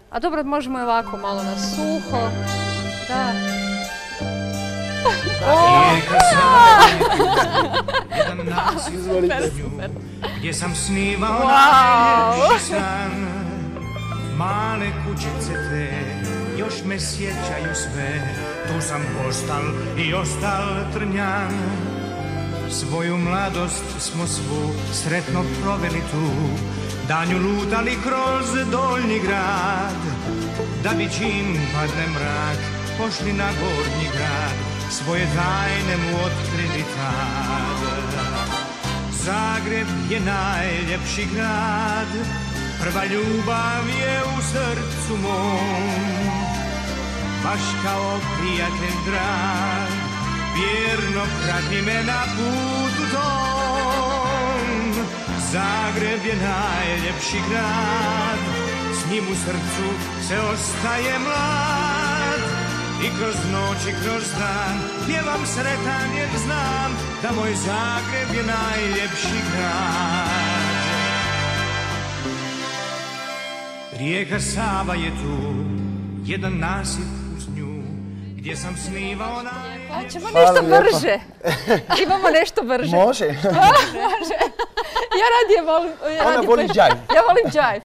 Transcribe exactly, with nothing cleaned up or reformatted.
A dobro, možemo i ovako malo na suho. Da. Rijeka Sava, jedan nasip uz nju, gdje sam snimao najljepši san. Male kućice te, još me sjećaju sve, tu sam postal i ostal trnjan. Svoju mladost smo svu sretno proveli tu, danju lutali kroz Donji grad, da bi čim padne mrak pošli na Gornji grad, svoje tajne mu otkrili tad. Zagreb je najljepši grad, prva ljubav je u srcu mom, baš kao prijatelj drag, vjerno prati me na putu tom. Zagreb je najljepši grad, s njim u srcu se ostaje mlad. I kroz noć i kroz dan pjevam sretan jer znam da moj Zagreb je najljepši grad. Rijeka Sava je tu, jedan nasip uz nju, gdje sam snimao najljepši. A ćemo nešto brže. Imamo nešto brže. Može. Može. Ja radije volim... Ona voli džajv. Ja volim džajv.